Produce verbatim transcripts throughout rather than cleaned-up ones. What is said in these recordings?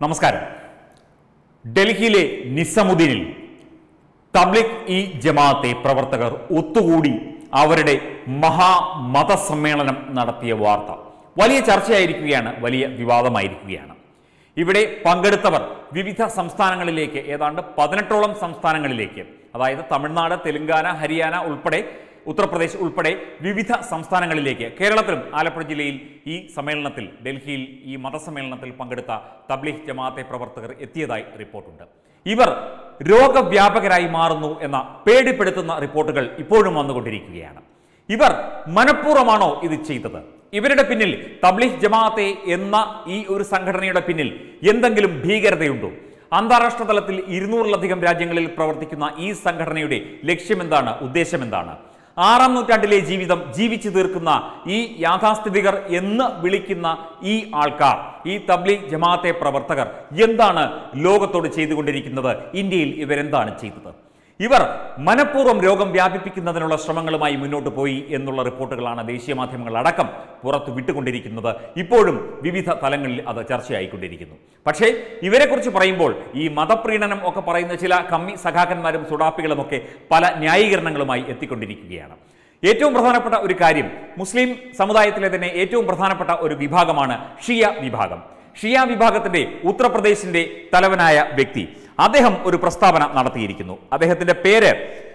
നമസ്കാരം. ഡൽഹിയിലെ നിസാമുദ്ദീനിൽ തബ്ലിഗ് ഇ ജമാഅത്തെ പ്രവർത്തകർ ഒത്തുകൂടി അവരുടെ മഹാമതസമ്മേളനം നടത്തിയ വാർത്ത വലിയ ചർച്ചയായിരിക്കുകയാണ്, വലിയ വിവാദമായിരിക്കുകയാണ്. ഇവിടെ പങ്കെടുത്തവർ വിവിധ സംസ്ഥാനങ്ങളിലേക്ക്, ഏതാണ്ട് പതിനെട്ടോളം സംസ്ഥാനങ്ങളിലേക്ക്, അതായത് തമിഴ്നാട്, തെലങ്കാന, ഹരിയാന ഉൾപ്പെടെ, ഉത്തർപ്രദേശ് ഉൾപ്പെടെ വിവിധ സംസ്ഥാനങ്ങളിലേക്ക്, കേരളത്തിലും ആലപ്പുഴ ജില്ലയിൽ ഈ സമ്മേളനത്തിൽ, ഡൽഹിയിൽ ഈ മതസമ്മേളനത്തിൽ പങ്കെടുത്ത തബ്ലീഗ് ജമാഅത്തെ പ്രവർത്തകർ എത്തിയതായി റിപ്പോർട്ടുണ്ട്. ഇവർ രോഗവ്യാപകരായി മാറുന്നു എന്ന പേടിപ്പെടുത്തുന്ന റിപ്പോർട്ടുകൾ ഇപ്പോഴും വന്നുകൊണ്ടിരിക്കുകയാണ്. ഇവർ മനഃപൂർവ്വമാണോ ഇത് ചെയ്തത്? ഇവരുടെ പിന്നിൽ, തബ്ലീഗ് ജമാഅത്തെ എന്ന ഈ ഒരു സംഘടനയുടെ പിന്നിൽ എന്തെങ്കിലും ഭീകരതയുണ്ടോ? അന്താരാഷ്ട്ര തലത്തിൽ ഇരുന്നൂറിലധികം രാജ്യങ്ങളിൽ പ്രവർത്തിക്കുന്ന ഈ സംഘടനയുടെ ലക്ഷ്യമെന്താണ്, ഉദ്ദേശമെന്താണ്? ആറാം നൂറ്റാണ്ടിലെ ജീവിതം ജീവിച്ചു തീർക്കുന്ന ഈ യാഥാസ്ഥിതികർ എന്ന് വിളിക്കുന്ന ഈ ആൾക്കാർ, ഈ തബ്ലീഗ് ജമാഅത്തെ പ്രവർത്തകർ എന്താണ് ലോകത്തോട് ചെയ്തുകൊണ്ടിരിക്കുന്നത്? ഇന്ത്യയിൽ ഇവരെന്താണ് ചെയ്തത്? ഇവർ മനഃപൂർവ്വം രോഗം വ്യാപിപ്പിക്കുന്നതിനുള്ള ശ്രമങ്ങളുമായി മുന്നോട്ട് പോയി എന്നുള്ള റിപ്പോർട്ടുകളാണ് ദേശീയ മാധ്യമങ്ങൾ അടക്കം പുറത്തു വിട്ടുകൊണ്ടിരിക്കുന്നത്. ഇപ്പോഴും വിവിധ തലങ്ങളിൽ അത് ചർച്ചയായിക്കൊണ്ടിരിക്കുന്നു. പക്ഷേ ഇവരെക്കുറിച്ച് പറയുമ്പോൾ ഈ മതപ്രീണനം ഒക്കെ പറയുന്ന ചില കമ്മി സഖാക്കന്മാരും സുഡാപ്പികളും ഒക്കെ പല ന്യായീകരണങ്ങളുമായി എത്തിക്കൊണ്ടിരിക്കുകയാണ്. ഏറ്റവും പ്രധാനപ്പെട്ട ഒരു കാര്യം, മുസ്ലിം സമുദായത്തിലെ തന്നെ ഏറ്റവും പ്രധാനപ്പെട്ട ഒരു വിഭാഗമാണ് ഷിയ വിഭാഗം. ഷിയ വിഭാഗത്തിന്റെ ഉത്തർപ്രദേശിന്റെ തലവനായ വ്യക്തി, അദ്ദേഹം ഒരു പ്രസ്താവന നടത്തിയിരിക്കുന്നു. അദ്ദേഹത്തിന്റെ പേര്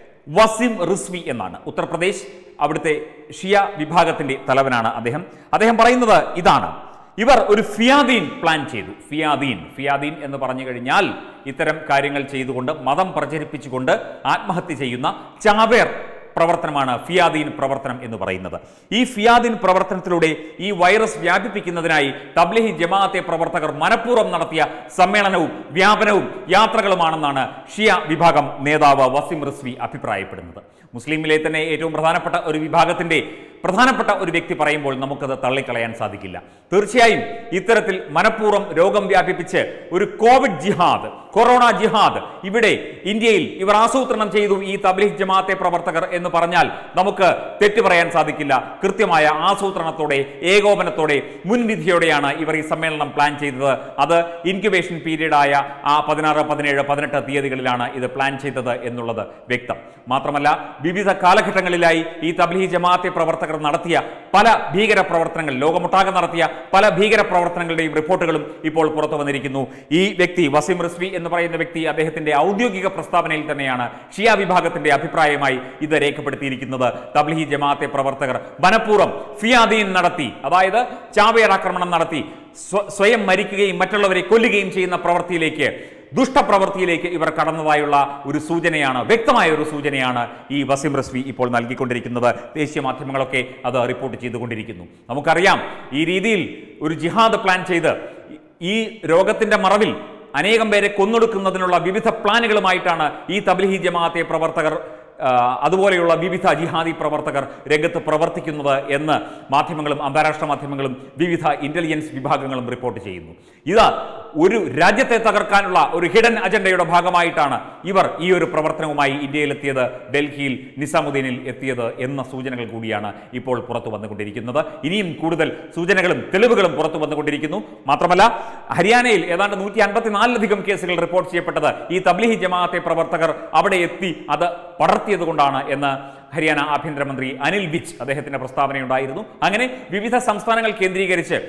വസിം റിസ്വി എന്നാണ്. ഉത്തർപ്രദേശ് അവിടുത്തെ ഷിയ വിഭാഗത്തിന്റെ തലവനാണ് അദ്ദേഹം. അദ്ദേഹം പറയുന്നത് ഇതാണ്: ഇവർ ഒരു ഫിയാദീൻ പ്ലാൻ ചെയ്തു. ഫിയാദീൻ ഫിയാദീൻ എന്ന് പറഞ്ഞു കഴിഞ്ഞാൽ ഇത്തരം കാര്യങ്ങൾ ചെയ്തുകൊണ്ട്, മതം പ്രചരിപ്പിച്ചുകൊണ്ട് ആത്മഹത്യ ചെയ്യുന്ന ചാവേർ പ്രവർത്തനമാണ് ഫിയാദീൻ പ്രവർത്തനം എന്ന് പറയുന്നത്. ഈ ഫിയാദീൻ പ്രവർത്തനത്തിലൂടെ ഈ വൈറസ് വ്യാപിപ്പിക്കുന്നതിനായി തബ്ലീഗ് ജമാഅത്തെ പ്രവർത്തകർ മനഃപൂർവ്വം നടത്തിയ സമ്മേളനവും വ്യാപനവും യാത്രകളുമാണെന്നാണ് ഷിയ വിഭാഗം നേതാവ് വസിം റിസ്വി അഭിപ്രായപ്പെടുന്നത്. മുസ്ലിമിലെ തന്നെ ഏറ്റവും പ്രധാനപ്പെട്ട ഒരു വിഭാഗത്തിന്റെ പ്രധാനപ്പെട്ട ഒരു വ്യക്തി പറയുമ്പോൾ നമുക്കത് തള്ളിക്കളയാൻ സാധിക്കില്ല. തീർച്ചയായും ഇത്തരത്തിൽ മനഃപൂർവ്വം രോഗം വ്യാപിപ്പിച്ച് ഒരു കോവിഡ് ജിഹാദ്, കൊറോണ ജിഹാദ് ഇവിടെ ഇന്ത്യയിൽ ഇവർ ആസൂത്രണം ചെയ്തു ഈ തബ്ലീഗ് ജമാഅത്തെ പ്രവർത്തകർ എന്ന് പറഞ്ഞാൽ നമുക്ക് തെറ്റു പറയാൻ സാധിക്കില്ല. കൃത്യമായ ആസൂത്രണത്തോടെ, ഏകോപനത്തോടെ, മുൻവിധിയോടെയാണ് ഇവർ ഈ സമ്മേളനം പ്ലാൻ ചെയ്തത്. അത് ഇൻക്യുബേഷൻ പീരീഡായ ആ പതിനാറ്, പതിനേഴ്, പതിനെട്ട് തീയതികളിലാണ് ഇത് പ്ലാൻ ചെയ്തത് എന്നുള്ളത് വ്യക്തം. മാത്രമല്ല വിവിധ കാലഘട്ടങ്ങളിലായി ഈ തബ്ലീഗ് ജമാഅത്തെ പ്രവർത്തകർ നടത്തിയ പല ഭീകര പ്രവർത്തനങ്ങൾ, ലോകമൊട്ടാകെ നടത്തിയ പല ഭീകര പ്രവർത്തനങ്ങളുടെയും റിപ്പോർട്ടുകളും ഇപ്പോൾ പുറത്തു വന്നിരിക്കുന്നു. ഈ വ്യക്തി വസിം റിസ്വി എന്ന് പറയുന്ന വ്യക്തി അദ്ദേഹത്തിന്റെ ഔദ്യോഗിക പ്രസ്താവനയിൽ തന്നെയാണ് ഷിയ വിഭാഗത്തിന്റെ അഭിപ്രായമായി ഇത് രേഖപ്പെടുത്തിയിരിക്കുന്നത്. തബ്ലീഗ് ജമാഅത്തെ പ്രവർത്തകർ മനഃപൂർവ്വം ഫിയാദീൻ നടത്തി, അതായത് ചാവേർ ആക്രമണം നടത്തി സ്വയം മരിക്കുകയും മറ്റുള്ളവരെ കൊല്ലുകയും ചെയ്യുന്ന പ്രവൃത്തിയിലേക്ക്, ദുഷ്ടപ്രവൃത്തിയിലേക്ക് ഇവർ കടന്നതായുള്ള ഒരു സൂചനയാണ്, വ്യക്തമായ ഒരു സൂചനയാണ് ഈ വസിം റിസ്വി ഇപ്പോൾ നൽകിക്കൊണ്ടിരിക്കുന്നത്. ദേശീയ മാധ്യമങ്ങളൊക്കെ അത് റിപ്പോർട്ട് ചെയ്തുകൊണ്ടിരിക്കുന്നു. നമുക്കറിയാം, ഈ രീതിയിൽ ഒരു ജിഹാദ് പ്ലാൻ ചെയ്ത് ഈ രോഗത്തിന്റെ മറവിൽ അനേകം പേരെ കൊന്നൊടുക്കുന്നതിനുള്ള വിവിധ പ്ലാനുകളുമായിട്ടാണ് ഈ തബ്ലീഗ് ജമാഅത്തെ പ്രവർത്തകർ, അതുപോലെയുള്ള വിവിധ ജിഹാദി പ്രവർത്തകർ രംഗത്ത് പ്രവർത്തിക്കുന്നത് എന്ന് മാധ്യമങ്ങളും അന്താരാഷ്ട്ര മാധ്യമങ്ങളും വിവിധ ഇന്റലിജൻസ് വിഭാഗങ്ങളും റിപ്പോർട്ട് ചെയ്യുന്നു. ഇത് ഒരു രാജ്യത്തെ തകർക്കാനുള്ള ഒരു ഹിഡൻ അജണ്ടയുടെ ഭാഗമായിട്ടാണ് ഇവർ ഈ ഒരു പ്രവർത്തനവുമായി ഇന്ത്യയിലെത്തിയത്, ഡൽഹിയിൽ നിസാമുദ്ദീനിൽ എത്തിയത് എന്ന സൂചനകൾ കൂടിയാണ് ഇപ്പോൾ പുറത്തു വന്നുകൊണ്ടിരിക്കുന്നത്. ഇനിയും കൂടുതൽ സൂചനകളും തെളിവുകളും പുറത്തു വന്നുകൊണ്ടിരിക്കുന്നു. മാത്രമല്ല ഹരിയാനയിൽ ഏതാണ്ട് നൂറ്റി അൻപത്തിനാലിലധികം കേസുകൾ റിപ്പോർട്ട് ചെയ്യപ്പെട്ടത് ഈ തബ്ലീഗ് ജമാഅത്തെ പ്രവർത്തകർ അവിടെ എത്തി അത് പടർത്തിയത് കൊണ്ടാണ് എന്ന് ഹരിയാന ആഭ്യന്തരമന്ത്രി അനിൽ വിജ് അദ്ദേഹത്തിന്റെ പ്രസ്താവനയുണ്ടായിരുന്നു. അങ്ങനെ വിവിധ സംസ്ഥാനങ്ങൾ കേന്ദ്രീകരിച്ച്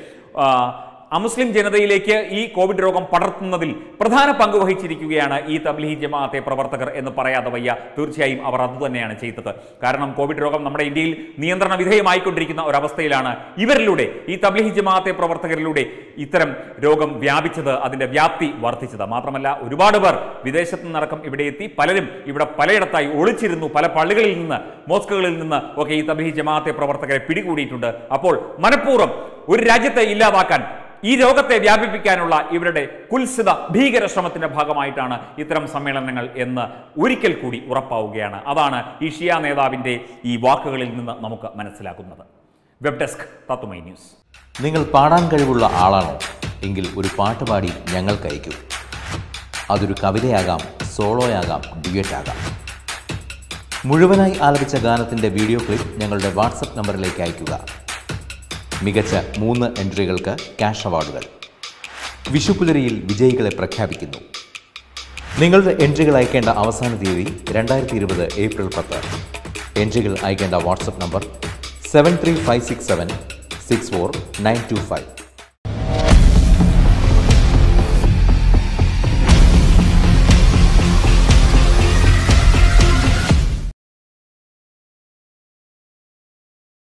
അമുസ്ലിം ജനതയിലേക്ക് ഈ കോവിഡ് രോഗം പടർത്തുന്നതിൽ പ്രധാന പങ്ക് വഹിച്ചിരിക്കുകയാണ് ഈ തബ്ലീഗ് ജമാഅത്തെ പ്രവർത്തകർ എന്ന് പറയാതെ വയ്യ. തീർച്ചയായും അവർ അതുതന്നെയാണ് ചെയ്തത്. കാരണം കോവിഡ് രോഗം നമ്മുടെ ഇന്ത്യയിൽ നിയന്ത്രണ വിധേയമായിക്കൊണ്ടിരിക്കുന്ന ഒരവസ്ഥയിലാണ് ഇവരിലൂടെ, ഈ തബ്ലീഗ് ജമാഅത്തെ പ്രവർത്തകരിലൂടെ ഇത്തരം രോഗം വ്യാപിച്ചത്, അതിന്റെ വ്യാപ്തി വർദ്ധിച്ചത്. മാത്രമല്ല ഒരുപാട് പേർ വിദേശത്ത് നിന്നടക്കം ഇവിടെ എത്തി, പലരും ഇവിടെ പലയിടത്തായി ഒളിച്ചിരുന്നു. പല പള്ളികളിൽ നിന്ന്, മോസ്കുകളിൽ നിന്ന് ഒക്കെ ഈ തബ്ലീഗ് ജമാഅത്തെ പ്രവർത്തകരെ പിടികൂടിയിട്ടുണ്ട്. അപ്പോൾ മനഃപൂർവ്വം ഒരു രാജ്യത്തെ ഇല്ലാതാക്കാൻ, ഈ രോഗത്തെ വ്യാപിപ്പിക്കാനുള്ള ഇവരുടെ കുൽസിത ഭീകര ശ്രമത്തിന്റെ ഭാഗമായിട്ടാണ് ഇത്തരം സമ്മേളനങ്ങൾ എന്ന് ഒരിക്കൽ കൂടി ഉറപ്പാവുകയാണ്. അതാണ് ഈ ഷിയ നേതാവിന്റെ ഈ വാക്കുകളിൽ നിന്ന് നമുക്ക് മനസ്സിലാക്കുന്നത്. വെബ് ഡെസ്ക് തത്തുമൈ ന്യൂസ്. നിങ്ങൾ പാടാൻ കഴിവുള്ള ആളാണോ? എങ്കിൽ ഒരു പാട്ട് പാടി ഞങ്ങൾക്ക് അയക്കൂ. അതൊരു കവിതയാകാം, സോളോയാകാം, ഡ്യുയറ്റാകാം. മുഴുവനായി ആലപിച്ച ഗാനത്തിന്റെ വീഡിയോ ക്ലിപ്പ് ഞങ്ങളുടെ വാട്സപ്പ് നമ്പറിലേക്ക് അയയ്ക്കുക. മികച്ച മൂന്ന് എൻട്രികൾക്ക് ക്യാഷ് അവാർഡുകൾ. വിഷുപ്പുലരിയിൽ വിജയികളെ പ്രഖ്യാപിക്കുന്നു. നിങ്ങളുടെ എൻട്രികൾ അയക്കേണ്ട അവസാന തീയതി രണ്ടായിരത്തി ഇരുപത് ഏപ്രിൽ പത്ത്. എൻട്രികൾ അയക്കേണ്ട WhatsApp number seven three five six seven six four nine two five.